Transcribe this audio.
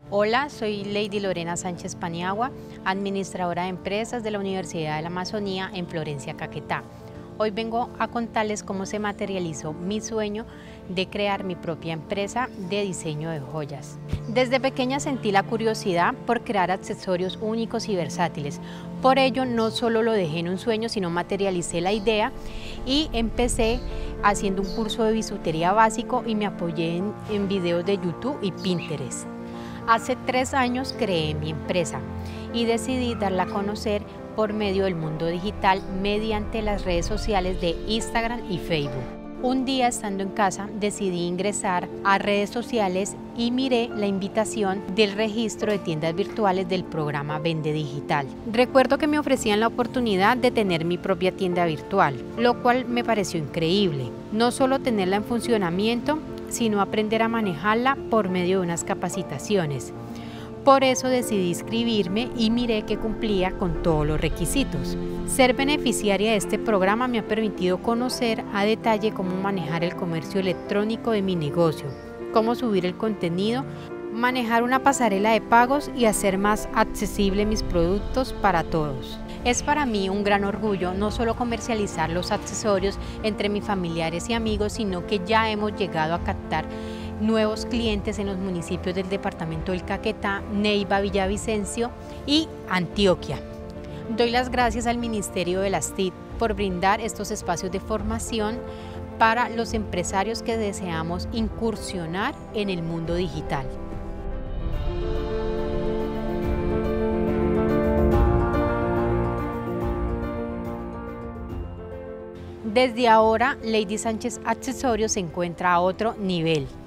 Hola, soy Lady Lorena Sánchez Paniagua, administradora de empresas de la Universidad de la Amazonía en Florencia, Caquetá. Hoy vengo a contarles cómo se materializó mi sueño de crear mi propia empresa de diseño de joyas. Desde pequeña sentí la curiosidad por crear accesorios únicos y versátiles. Por ello, no solo lo dejé en un sueño, sino materialicé la idea y empecé haciendo un curso de bisutería básico y me apoyé en videos de YouTube y Pinterest. Hace 3 años creé mi empresa y decidí darla a conocer por medio del mundo digital mediante las redes sociales de Instagram y Facebook. Un día, estando en casa, decidí ingresar a redes sociales y miré la invitación del registro de tiendas virtuales del programa Vende Digital. Recuerdo que me ofrecían la oportunidad de tener mi propia tienda virtual, lo cual me pareció increíble. No solo tenerla en funcionamiento, sino aprender a manejarla por medio de unas capacitaciones. Por eso decidí inscribirme y miré que cumplía con todos los requisitos. Ser beneficiaria de este programa me ha permitido conocer a detalle cómo manejar el comercio electrónico de mi negocio, cómo subir el contenido, manejar una pasarela de pagos y hacer más accesible mis productos para todos. Es para mí un gran orgullo no solo comercializar los accesorios entre mis familiares y amigos, sino que ya hemos llegado a captar nuevos clientes en los municipios del departamento del Caquetá, Neiva, Villavicencio y Antioquia. Doy las gracias al Ministerio de las TIC por brindar estos espacios de formación para los empresarios que deseamos incursionar en el mundo digital. Desde ahora, Lady Sánchez Accesorios se encuentra a otro nivel.